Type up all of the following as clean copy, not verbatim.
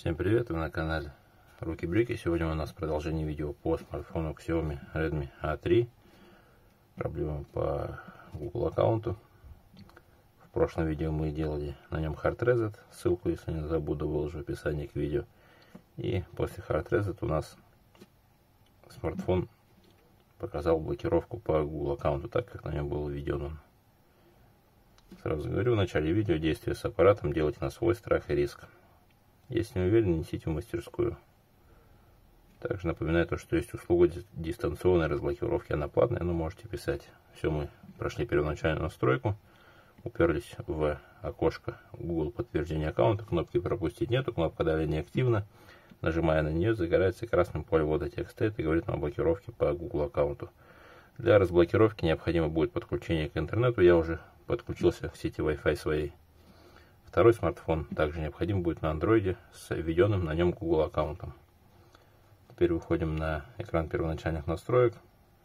Всем привет, вы на канале Руки-Брики. Сегодня у нас продолжение видео по смартфону Xiaomi Redmi A3. Проблема по Google аккаунту. В прошлом видео мы делали на нем Hard Reset. Ссылку, если не забуду, выложу в описании к видео. И после Hard Reset у нас смартфон показал блокировку по Google аккаунту, так как на нем было введено. Сразу говорю, в начале видео действия с аппаратом делайте на свой страх и риск. Если не уверены, несите в мастерскую. Также напоминаю, что есть услуга дистанционной разблокировки, она платная, но можете писать. Все, мы прошли первоначальную настройку, уперлись в окошко Google подтверждения аккаунта, кнопки пропустить нету, кнопка далее не активна. Нажимая на нее, загорается красным поле ввода текста, это говорит нам о блокировке по Google аккаунту. Для разблокировки необходимо будет подключение к интернету, я уже подключился к сети Wi-Fi своей. Второй смартфон также необходим будет на андроиде с введенным на нем Google аккаунтом. Теперь выходим на экран первоначальных настроек.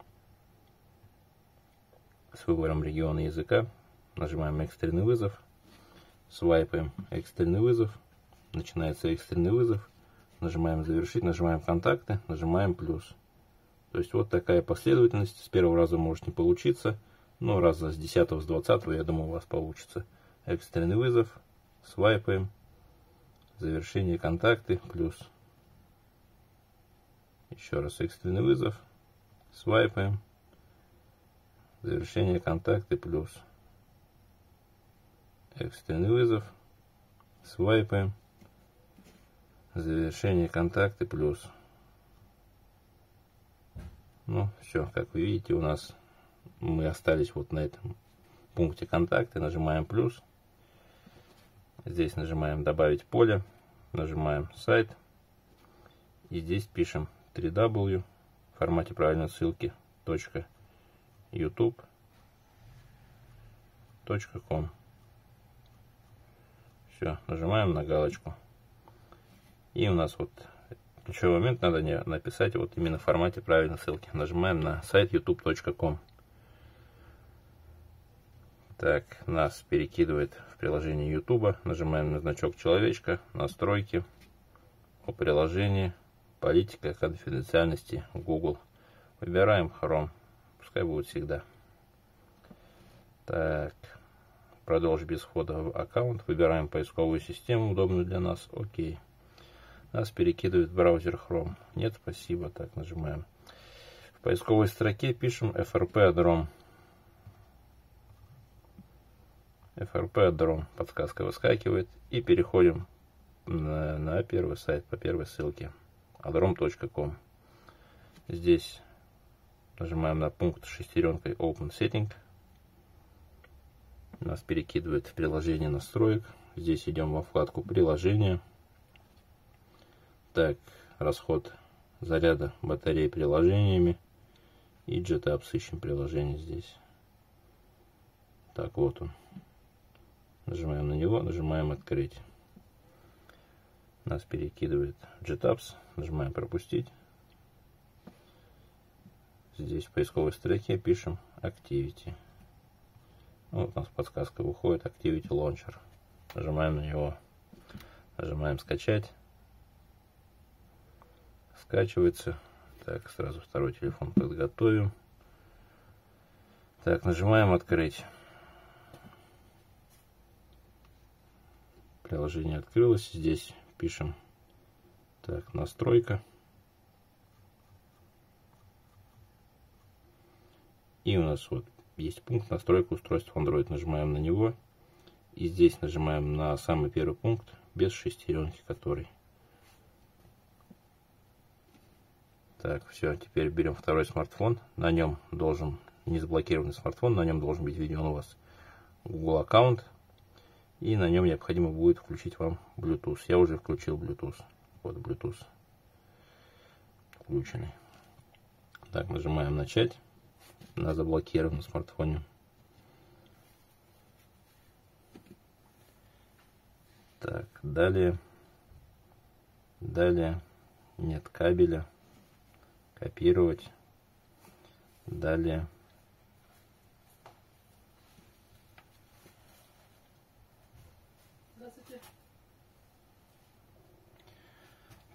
С выбором региона и языка. Нажимаем экстренный вызов. Свайпаем экстренный вызов. Начинается экстренный вызов. Нажимаем завершить, нажимаем контакты, нажимаем плюс. То есть вот такая последовательность. С первого раза может не получиться. Но раза с 10-го, с 20-го, я думаю, у вас получится. Экстренный вызов. Свайпаем. Завершение контакты плюс. Еще раз экстренный вызов. Свайпаем. Завершение контакты плюс. Экстренный вызов. Свайпаем. Завершение контакты плюс. Ну, все, как вы видите, у нас мы остались вот на этом пункте контакты. Нажимаем плюс. Здесь нажимаем добавить поле. Нажимаем сайт. И здесь пишем 3W в формате правильной ссылки .youtube.com. Все, нажимаем на галочку. И у нас вот ключевой момент, надо написать вот именно в формате правильной ссылки. Нажимаем на сайт youtube.com. Так, нас перекидывает в приложение YouTube. Нажимаем на значок человечка, настройки, о приложении, политика конфиденциальности, Google. Выбираем Chrome, пускай будет всегда. Так, продолжить без входа в аккаунт. Выбираем поисковую систему, удобную для нас, окей. Нас перекидывает в браузер Chrome. Нет, спасибо. Так, нажимаем. В поисковой строке пишем FRP-Adrom. FRP-Adrom. Подсказка выскакивает. И переходим на первый сайт по первой ссылке. adrom.com. Здесь нажимаем на пункт с шестеренкой Open Setting. Нас перекидывает в приложение настроек. Здесь идем во вкладку приложения. Так, расход заряда батареи приложениями. И JetApps ищем приложение здесь. Так, вот он. Нажимаем на него, нажимаем открыть. Нас перекидывает JetApps. Нажимаем пропустить. Здесь в поисковой строке пишем Activity. Вот у нас подсказка выходит Activity Launcher. Нажимаем на него. Нажимаем скачать. Скачивается. Так, сразу второй телефон подготовим. Так, нажимаем открыть. Приложение открылось. Здесь пишем так, настройка. И у нас вот есть пункт настройка устройства Android. Нажимаем на него. И здесь нажимаем на самый первый пункт без шестеренки, который. Так, все, теперь берем второй смартфон. На нем должен, не заблокированный смартфон, на нем должен быть введен у вас Google аккаунт. И на нем необходимо будет включить вам Bluetooth. Я уже включил Bluetooth. Вот Bluetooth включенный. Так, нажимаем начать на заблокированном смартфоне. Так, далее. Далее. Нет кабеля. Копировать. Далее.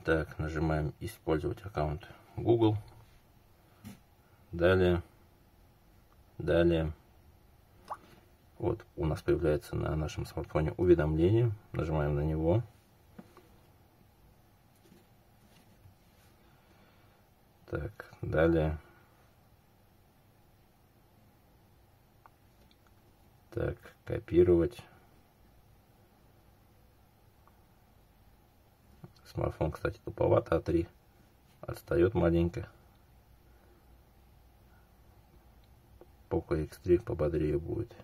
Так, нажимаем «Использовать аккаунт Google». Далее. Вот у нас появляется на нашем смартфоне уведомление. Нажимаем на него. Так, далее. Так, копировать. Смартфон, кстати, туповато, А3. Отстает маленько. Poco X3 пободрее будет.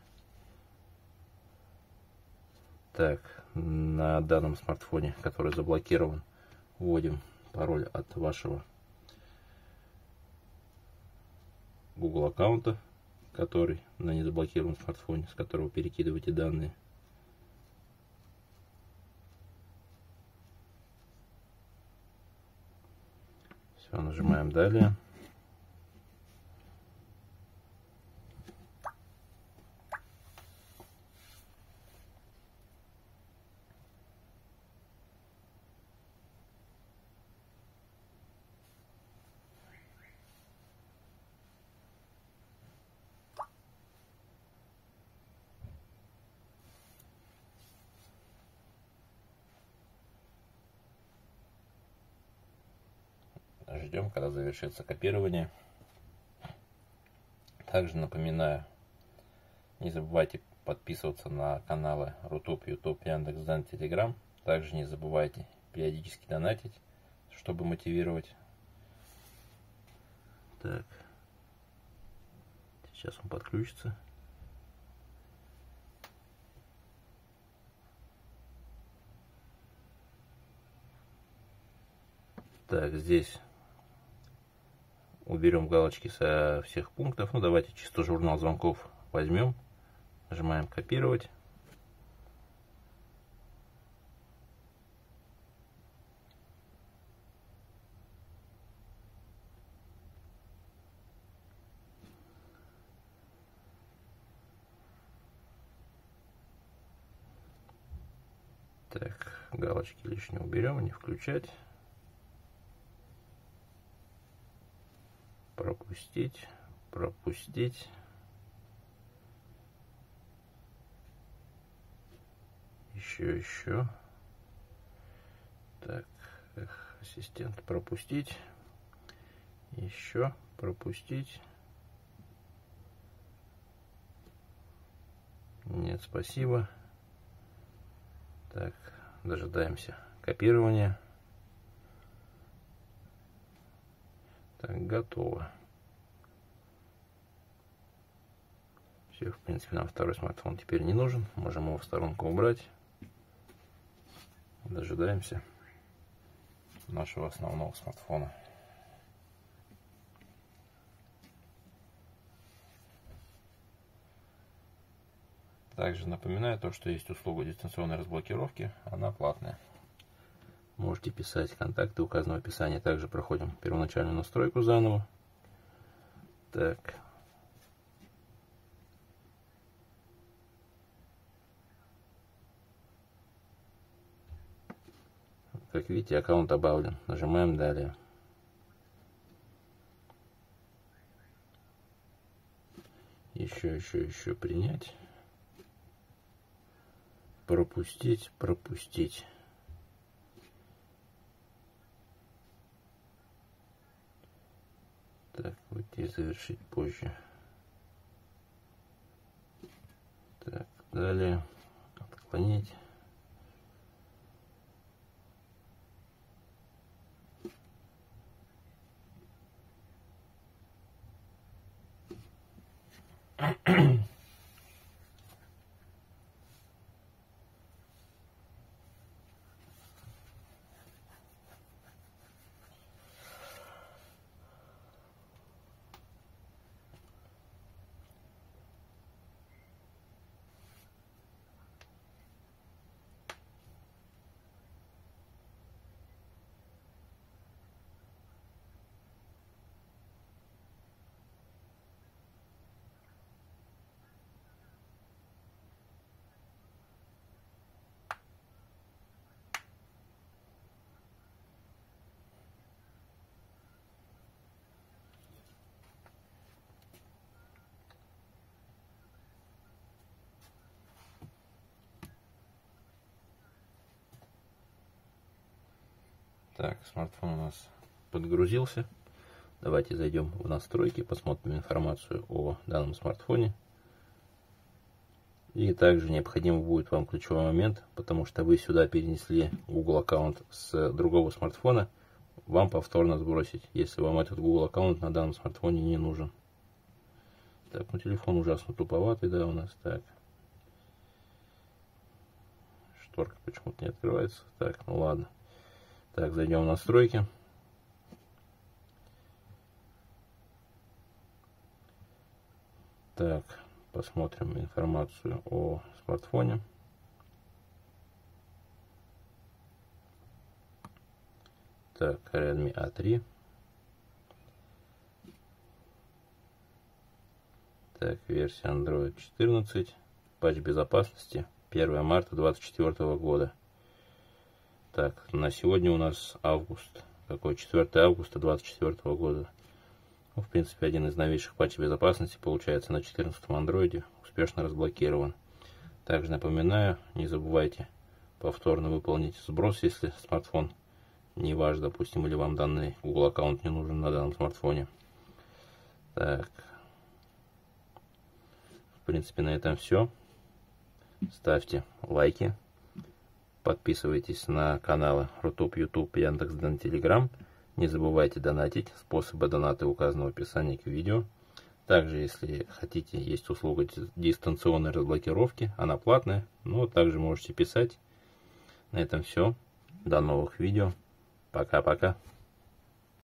Так, на данном смартфоне, который заблокирован, вводим пароль от вашего Google аккаунта, который на незаблокированном смартфоне, с которого перекидываете данные. Все, нажимаем «Далее». Ждем, когда завершится копирование. Также напоминаю, не забывайте подписываться на каналы Рутуб, Ютуб, Яндекс.Дзен, Телеграм. Также не забывайте периодически донатить, чтобы мотивировать. Так, сейчас он подключится. Так, здесь уберем галочки со всех пунктов. Ну, давайте чисто журнал звонков возьмем. Нажимаем «Копировать». Так, галочки лишние уберем, не включать. Пропустить. Еще. Так, ассистент, пропустить. Еще, пропустить. Нет, спасибо. Так, дожидаемся копирования. Так, готово. Все, в принципе, нам второй смартфон теперь не нужен. Можем его в сторонку убрать. Дожидаемся нашего основного смартфона. Также напоминаю то, что есть услуга дистанционной разблокировки. Она платная. Можете писать, контакты указаны в описании. Также проходим первоначальную настройку заново. Так. Как видите, аккаунт добавлен. Нажимаем «Далее». Еще принять. Пропустить. Так, вот здесь завершить позже. Так, далее. Отклонить. Так, смартфон у нас подгрузился. Давайте зайдем в настройки, посмотрим информацию о данном смартфоне. И также необходим будет вам ключевой момент, потому что вы сюда перенесли Google аккаунт с другого смартфона, вам повторно сбросить, если вам этот Google аккаунт на данном смартфоне не нужен. Так, ну телефон ужасно туповатый, да, у нас. Так, шторка почему-то не открывается. Так, ну ладно. Так, зайдем в настройки. Так, посмотрим информацию о смартфоне. Так, Redmi A3. Так, версия Android 14. Патч безопасности 1 марта 2024 года. Так, на сегодня у нас август. Какой? 4 августа 2024 года. Ну, в принципе, один из новейших патчей безопасности, получается, на 14-м андроиде успешно разблокирован. Также напоминаю, не забывайте повторно выполнить сброс, если смартфон не ваш, допустим, или вам данный Google аккаунт не нужен на данном смартфоне. Так. В принципе, на этом все. Ставьте лайки. Подписывайтесь на каналы Рутуб, YouTube, Яндекс.Дзен, Telegram. Не забывайте донатить. Способы доната указаны в описании к видео. Также, если хотите, есть услуга дистанционной разблокировки. Она платная, но также можете писать. На этом все. До новых видео. Пока-пока.